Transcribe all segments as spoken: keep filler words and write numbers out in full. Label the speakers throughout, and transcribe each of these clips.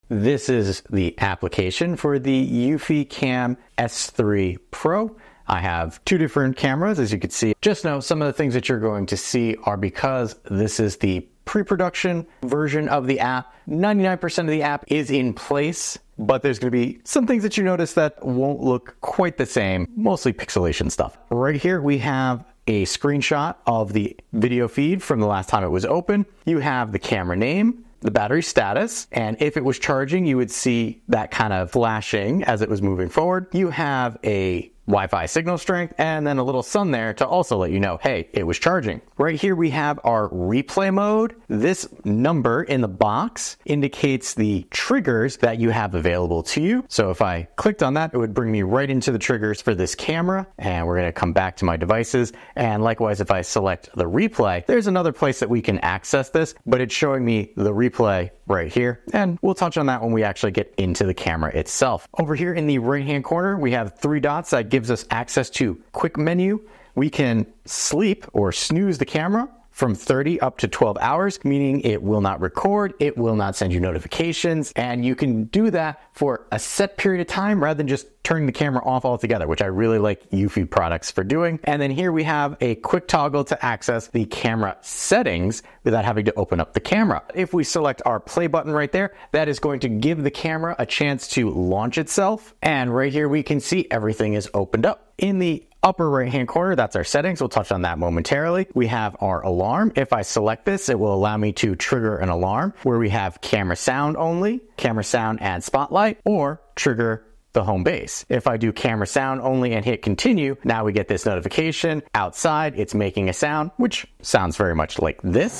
Speaker 1: This is the application for the eufyCam S three Pro. I have two different cameras, as you can see. Just know some of the things that you're going to see are because this is the pre-production version of the app. ninety-nine percent of the app is in place, but there's going to be some things that you notice that won't look quite the same, mostly pixelation stuff. Right here we have a screenshot of the video feed from the last time it was open. You have the camera name, the battery status, and if it was charging, you would see that kind of flashing as it was moving forward. You have a Wi-Fi signal strength, and then a little sun there to also let you know, hey, it was charging. Right here we have our replay mode. This number in the box indicates the triggers that you have available to you. So if I clicked on that, it would bring me right into the triggers for this camera, and we're gonna come back to my devices. And likewise, if I select the replay, there's another place that we can access this, but it's showing me the replay right here. And we'll touch on that when we actually get into the camera itself. Over here in the right-hand corner, we have three dots that gives us access to quick menu. We can sleep or snooze the camera from thirty up to twelve hours, meaning it will not record, it will not send you notifications, and you can do that for a set period of time rather than just turning the camera off altogether, which I really like Eufy products for doing. And then here we have a quick toggle to access the camera settings without having to open up the camera. If we select our play button right there, that is going to give the camera a chance to launch itself. And right here we can see everything is opened up. In the upper right hand corner, that's our settings. We'll touch on that momentarily. We have our alarm. If I select this, it will allow me to trigger an alarm where we have camera sound only, camera sound and spotlight, or trigger the home base. If I do camera sound only and hit continue, now we get this notification. Outside, it's making a sound, which sounds very much like this.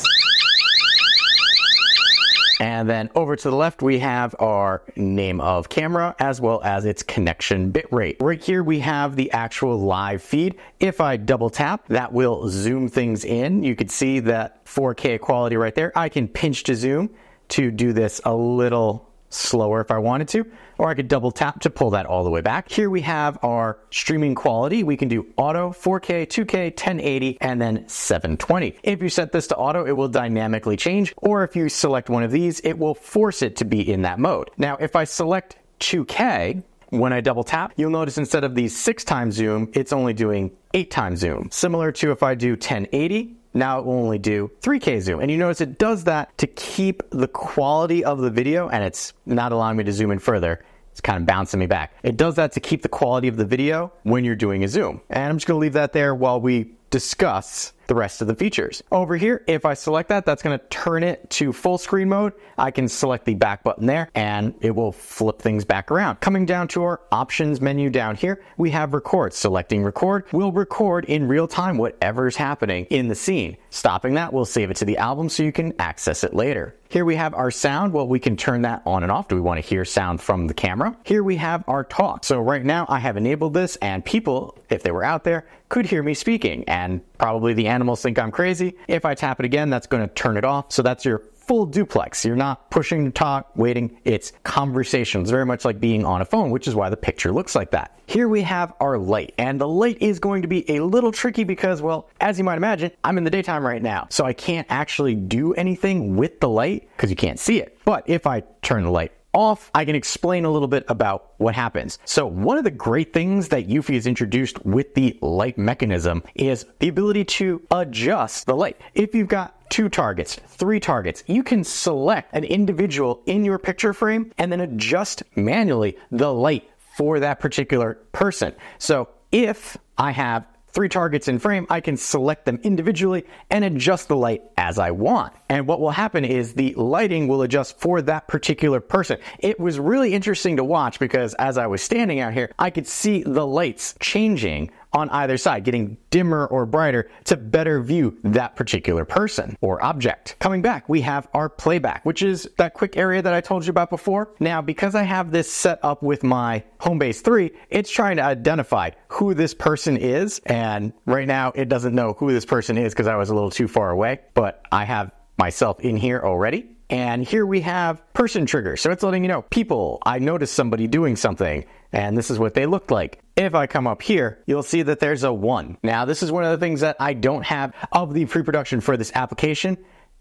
Speaker 1: And then over to the left, we have our name of camera as well as its connection bitrate. Right here, we have the actual live feed. If I double tap, that will zoom things in. You can see that four K quality right there. I can pinch to zoom to do this a little slower if I wanted to, or I could double tap to pull that all the way back. Here we have our streaming quality. We can do auto, four K, two K, ten eighty, and then seven twenty. If you set this to auto, it will dynamically change, or if you select one of these, it will force it to be in that mode. Now, if I select two K, when I double tap, you'll notice instead of the six times zoom, it's only doing eight times zoom. Similar to if I do ten eighty, now it will only do three K zoom. And you notice it does that to keep the quality of the video, and it's not allowing me to zoom in further. It's kind of bouncing me back. It does that to keep the quality of the video when you're doing a zoom. And I'm just gonna leave that there while we discuss the rest of the features. Over here, if I select that, that's gonna turn it to full screen mode. I can select the back button there and it will flip things back around. Coming down to our options menu down here, we have record. Selecting record will record in real time whatever's happening in the scene. Stopping that will save it to the album so you can access it later. Here we have our sound. Well, we can turn that on and off. Do we want to hear sound from the camera? Here we have our talk. So right now I have enabled this and people, if they were out there, could hear me speaking, and probably the animals think I'm crazy. If I tap it again, that's going to turn it off. So that's your full duplex. You're not pushing to talk, waiting. It's conversation. It's very much like being on a phone, which is why the picture looks like that. Here we have our light, and the light is going to be a little tricky because, well, as you might imagine, I'm in the daytime right now, so I can't actually do anything with the light because you can't see it. But if I turn the light off, I can explain a little bit about what happens. So one of the great things that Eufy has introduced with the light mechanism is the ability to adjust the light. If you've got two targets, three targets, you can select an individual in your picture frame and then adjust manually the light for that particular person. So if I have three targets in frame, I can select them individually and adjust the light as I want. And what will happen is the lighting will adjust for that particular person. It was really interesting to watch because as I was standing out here, I could see the lights changing on either side, getting dimmer or brighter to better view that particular person or object. Coming back, we have our playback, which is that quick area that I told you about before. Now, because I have this set up with my Homebase three, it's trying to identify who this person is. And right now it doesn't know who this person is because I was a little too far away, but I have myself in here already. And here we have person trigger. So it's letting you know, people, I noticed somebody doing something and this is what they looked like. If I come up here, you'll see that there's a one. Now, this is one of the things that I don't have of the pre-production for this application.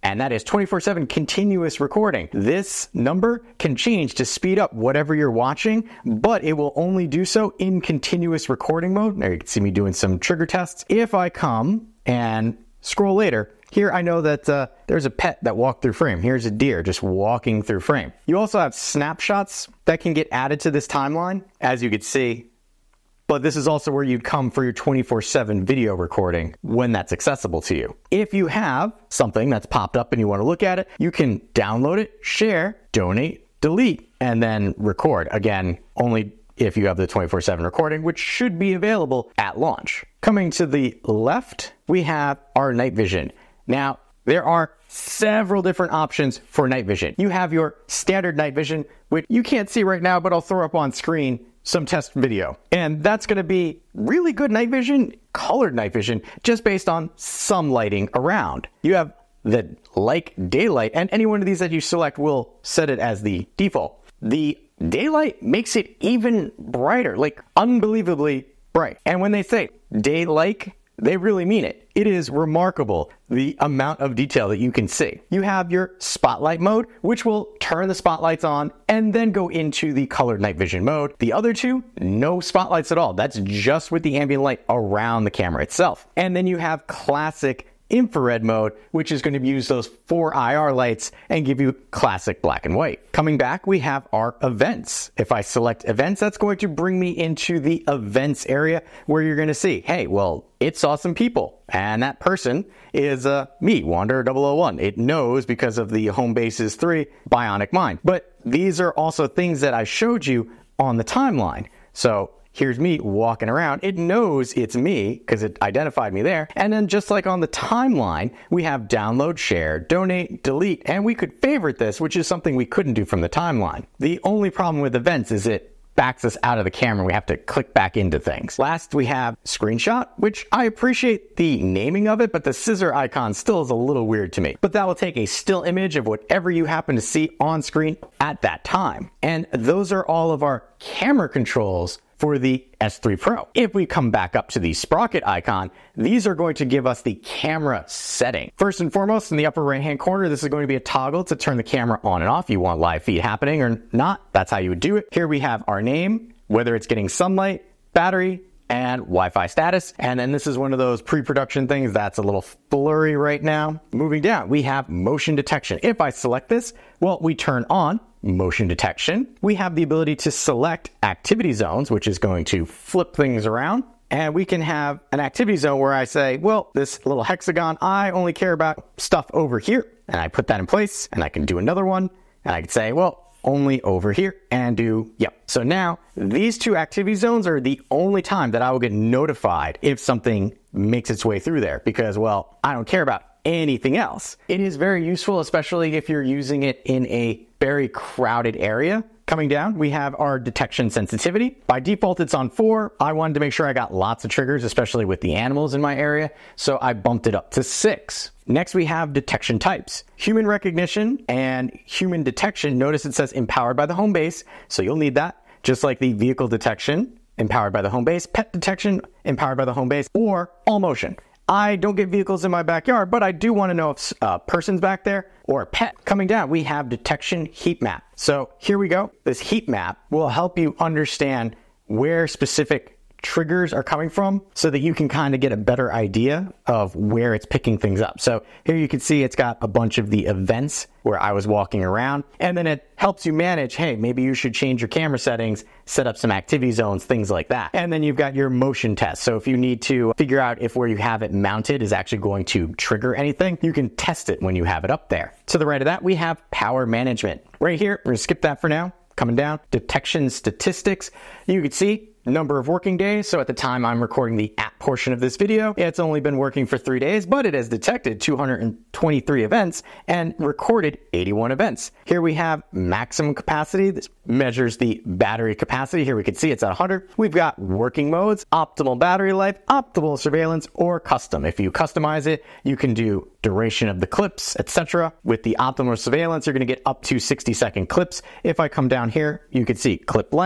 Speaker 1: and that is twenty-four seven continuous recording. This number can change to speed up whatever you're watching, but it will only do so in continuous recording mode. There you can see me doing some trigger tests. If I come and scroll later, here I know that uh, there's a pet that walked through frame. Here's a deer just walking through frame. You also have snapshots that can get added to this timeline, as you could see. But this is also where you'd come for your twenty-four seven video recording when that's accessible to you. If you have something that's popped up and you want to look at it, you can download it, share, donate, delete, and then record. Again, only if you have the twenty-four seven recording, which should be available at launch. Coming to the left, we have our night vision. Now, there are several different options for night vision. You have your standard night vision, which you can't see right now, but I'll throw up on screen some test video. And that's gonna be really good night vision, colored night vision, just based on some lighting around. You have the like daylight, and any one of these that you select will set it as the default. The daylight makes it even brighter, like unbelievably bright. And when they say daylight, they really mean it. It is remarkable the amount of detail that you can see. You have your spotlight mode, which will turn the spotlights on and then go into the colored night vision mode. The other two, no spotlights at all. That's just with the ambient light around the camera itself. And then you have classic infrared mode, which is going to use those four I R lights and give you classic black and white. Coming back, we have our events. If I select events, that's going to bring me into the events area where you're going to see, hey, well, it saw some people, and that person is uh, me, Wanderer double oh one. It knows because of the Home Bases three Bionic Mind. But these are also things that I showed you on the timeline. So here's me walking around. It knows it's me because it identified me there. And then just like on the timeline, we have download, share, donate, delete, and we could favorite this, which is something we couldn't do from the timeline. The only problem with events is it backs us out of the camera. We have to click back into things. Last, we have screenshot, which I appreciate the naming of it, but the scissor icon still is a little weird to me. But that will take a still image of whatever you happen to see on screen at that time. And those are all of our camera controls for the S three Pro. If we come back up to the sprocket icon, these are going to give us the camera setting. First and foremost, in the upper right hand corner, this is going to be a toggle to turn the camera on and off. You want live feed happening or not, that's how you would do it. Here we have our name, whether it's getting sunlight, battery, and Wi-Fi status. And then this is one of those pre-production things that's a little blurry right now. Moving down, we have motion detection. If I select this, well, we turn on motion detection. We have the ability to select activity zones, which is going to flip things around. And we can have an activity zone where I say, well, this little hexagon, I only care about stuff over here. And I put that in place, and I can do another one. And I can say, well, only over here, and do, yep. So now these two activity zones are the only time that I will get notified if something makes its way through there, because, well, I don't care about anything else. It is very useful, especially if you're using it in a very crowded area. Coming down, we have our detection sensitivity. By default, it's on four. I wanted to make sure I got lots of triggers, especially with the animals in my area, so I bumped it up to six. Next, we have detection types. Human recognition and human detection. Notice it says empowered by the home base, so you'll need that. Just like the vehicle detection, empowered by the home base, pet detection, empowered by the home base, or all motion. I don't get vehicles in my backyard, but I do want to know if a person's back there or a pet. Coming down, we have detection heat map. So here we go. This heat map will help you understand where specific triggers are coming from so that you can kind of get a better idea of where it's picking things up. So here you can see it's got a bunch of the events where I was walking around, and then it helps you manage, hey, maybe you should change your camera settings, set up some activity zones, things like that. And then you've got your motion test. So if you need to figure out if where you have it mounted is actually going to trigger anything, you can test it when you have it up there. To the right of that, we have power management. Right here, we're gonna skip that for now. Coming down, detection statistics. You can see number of working days. So at the time I'm recording the app portion of this video, it's only been working for three days, but it has detected two hundred twenty-three events and recorded eighty-one events. Here we have maximum capacity. This measures the battery capacity. Here we can see it's at one hundred. We've got working modes, optimal battery life, optimal surveillance, or custom. If you customize it, you can do duration of the clips, et cetera. With the optimal surveillance, you're going to get up to sixty second clips. If I come down here, you can see clip length,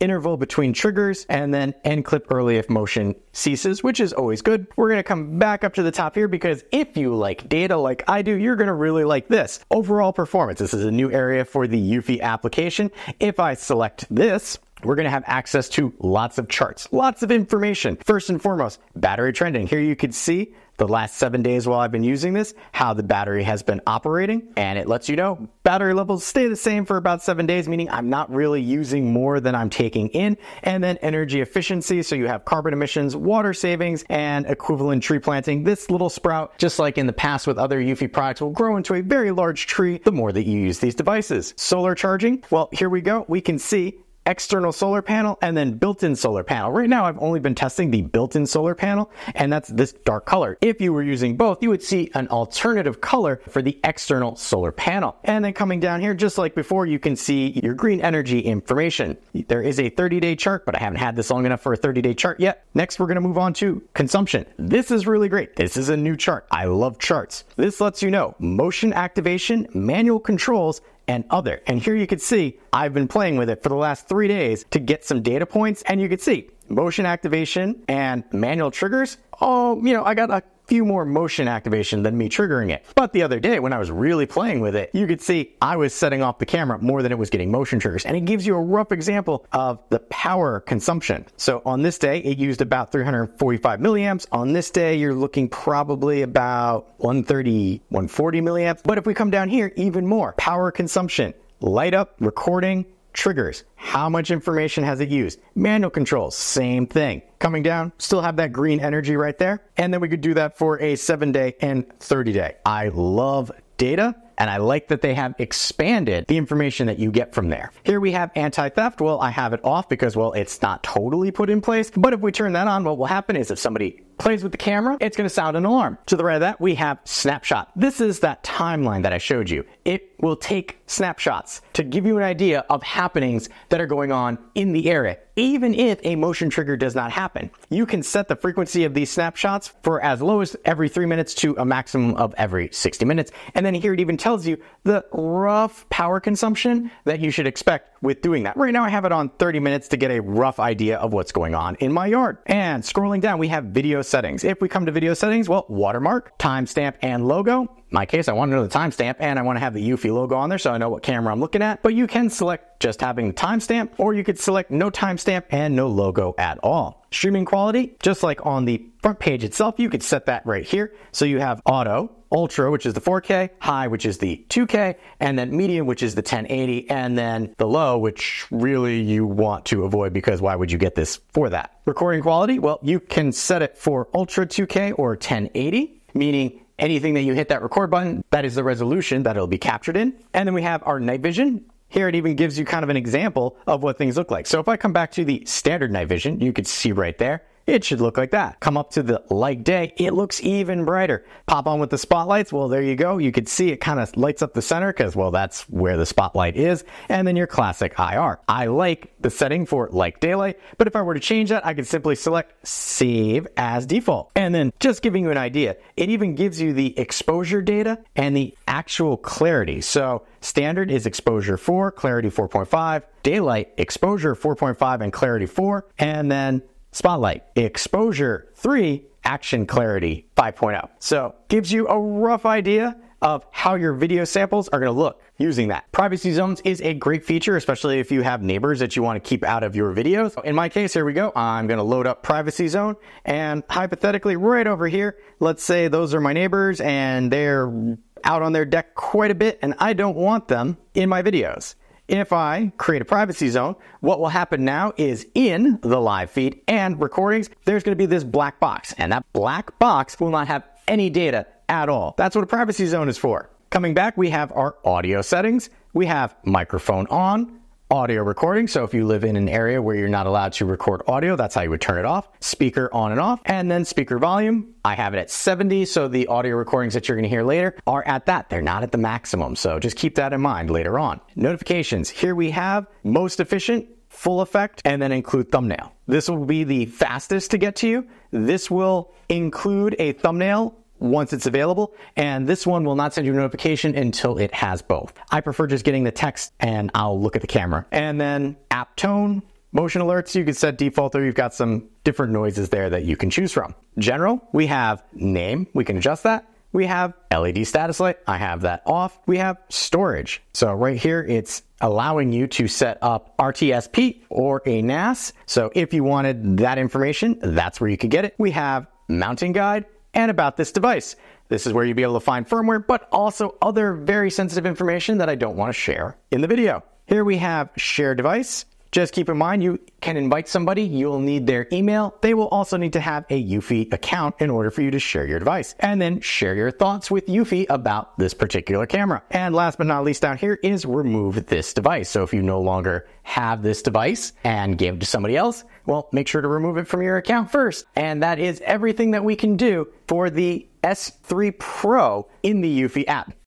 Speaker 1: interval between triggers, and then end clip early if motion ceases, which is always good. We're going to come back up to the top here because if you like data like I do, you're going to really like this. Overall performance. This is a new area for the eufy application. If I select this, we're going to have access to lots of charts, lots of information. First and foremost, battery trending. Here you can see the last seven days while I've been using this, how the battery has been operating, and it lets you know battery levels stay the same for about seven days, meaning I'm not really using more than I'm taking in. And then energy efficiency, so you have carbon emissions, water savings, and equivalent tree planting. This little sprout, just like in the past with other eufy products, will grow into a very large tree the more that you use these devices. Solar charging, well, here we go. We can see external solar panel and then built-in solar panel. Right now I've only been testing the built-in solar panel, and that's this dark color. If you were using both, you would see an alternative color for the external solar panel. And then coming down here, just like before, you can see your green energy information. There is a thirty day chart, but I haven't had this long enough for a thirty day chart yet. Next, we're going to move on to consumption. This is really great. This is a new chart. I love charts. This lets you know motion activation, manual controls, and other. And here you can see I've been playing with it for the last three days to get some data points, and you can see motion activation and manual triggers. Oh, you know, I got a few more motion activation than me triggering it. But the other day when I was really playing with it, you could see I was setting off the camera more than it was getting motion triggers. And it gives you a rough example of the power consumption. So on this day, it used about three hundred forty-five milliamps. On this day, you're looking probably about one thirty, one forty milliamps. But if we come down here, even more. Power consumption, light up, recording, triggers. How much information has it used? Manual controls, same thing. Coming down, still have that green energy right there. And then we could do that for a seven day and thirty day. I love data, and I like that they have expanded the information that you get from there. Here we have anti-theft. Well, I have it off because, well, it's not totally put in place. But if we turn that on, what will happen is if somebody plays with the camera, it's going to sound an alarm. To the right of that, we have snapshot. This is that timeline that I showed you. It will take snapshots to give you an idea of happenings that are going on in the area. Even if a motion trigger does not happen, you can set the frequency of these snapshots for as low as every three minutes to a maximum of every sixty minutes. And then here it even tells you the rough power consumption that you should expect with doing that. Right now I have it on thirty minutes to get a rough idea of what's going on in my yard. And scrolling down, we have video settings. If we come to video settings, well, watermark, timestamp, and logo. In my case, I want to know the timestamp and I want to have the eufy logo on there so I know what camera I'm looking at. But you can select just having the timestamp, or you could select no timestamp and no logo at all. Streaming quality, just like on the front page itself, you could set that right here. So you have auto, ultra, which is the four K, high, which is the two K, and then medium, which is the ten eighty, and then the low, which really you want to avoid because why would you get this for that? Recording quality, well, you can set it for ultra two K or ten eighty, meaning anything that you hit that record button, that is the resolution that it'll be captured in. And then we have our night vision. Here it even gives you kind of an example of what things look like. So if I come back to the standard night vision, you could see right there, it should look like that. Come up to the light day, it looks even brighter. Pop on with the spotlights, well, there you go. You could see it kind of lights up the center because, well, that's where the spotlight is. And then your classic I R. I like the setting for like daylight, but if I were to change that, I could simply select save as default. And then just giving you an idea, it even gives you the exposure data and the actual clarity. So standard is exposure four, clarity four point five, daylight, exposure four point five and clarity four, and then spotlight, exposure three, action clarity five point oh. So gives you a rough idea of how your video samples are going to look using that. Privacy zones is a great feature, especially if you have neighbors that you want to keep out of your videos. In my case, here we go. I'm going to load up privacy zone, and hypothetically right over here, let's say those are my neighbors and they're out on their deck quite a bit and I don't want them in my videos. If I create a privacy zone, what will happen now is in the live feed and recordings, there's going to be this black box, and that black box will not have any data at all. That's what a privacy zone is for. Coming back, we have our audio settings. We have microphone on, audio recording. So if you live in an area where you're not allowed to record audio, that's how you would turn it off. Speaker on and off, and then speaker volume. I have it at seventy, so the audio recordings that you're going to hear later are at that. They're not at the maximum, so just keep that in mind later on. Notifications. Here we have most efficient, full effect, and then include thumbnail. This will be the fastest to get to you. This will include a thumbnail once it's available, and this one will not send you a notification until it has both. I prefer just getting the text and I'll look at the camera. And then app tone, Motion alerts, you can set default, or you've got some different noises there that you can choose from. General, we have name, we can adjust that. We have L E D status light, I have that off. We have storage. So right here, it's allowing you to set up R T S P or a N A S. So if you wanted that information, that's where you could get it. We have mounting guide and about this device. This is where you'll be able to find firmware, but also other very sensitive information that I don't want to share in the video. Here we have share device. Just keep in mind, you can invite somebody, you'll need their email. They will also need to have a eufy account in order for you to share your device. And then share your thoughts with eufy about this particular camera. And last but not least down here is remove this device. So if you no longer have this device and give it to somebody else, well, make sure to remove it from your account first. And that is everything that we can do for the S three Pro in the eufy app.